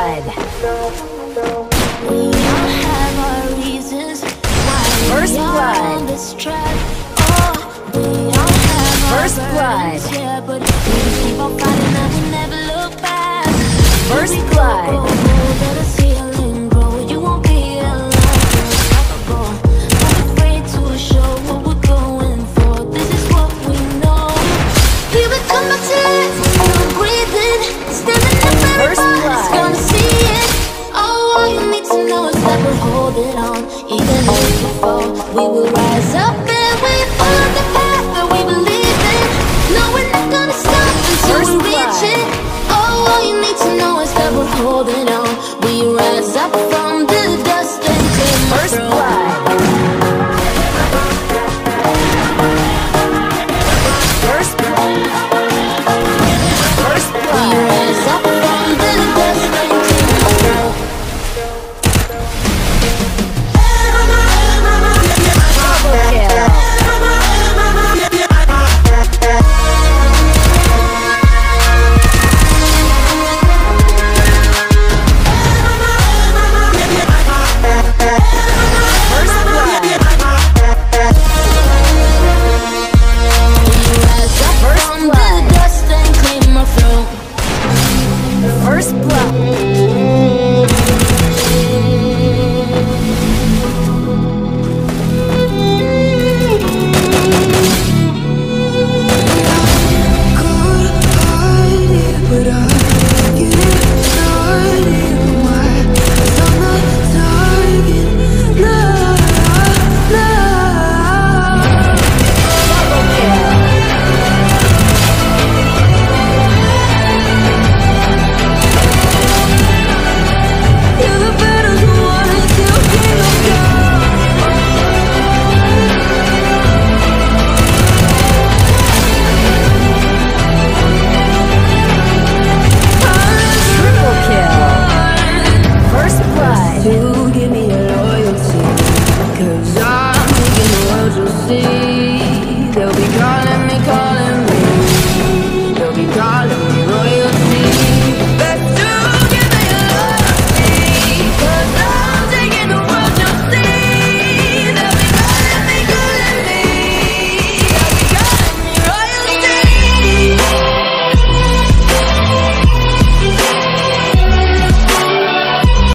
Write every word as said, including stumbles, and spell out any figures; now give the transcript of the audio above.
blood. We all have our reasons why First we are blood. on this track. Oh, we all have First our blood. burdens, yeah, but we keep on fighting and we never look back. First Here we blood. Go, go, go, let the ceiling grow. You won't be alone, unstoppable. Not afraid to show what we're going for. This is what we know. Here we come back to life, still breathing, standing up. First Everybody's blood. gonna see it. Oh, all you need to know is that we're holding on. Even if we fall, we will rise.